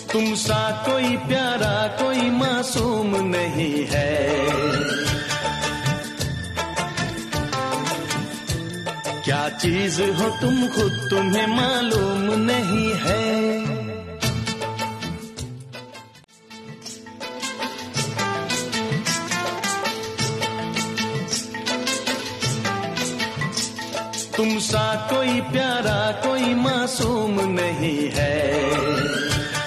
तुम सा कोई प्यारा कोई मासूम नहीं है। क्या चीज हो तुम खुद तुम्हें मालूम नहीं है। तुम सा कोई प्यारा कोई मासूम नहीं है।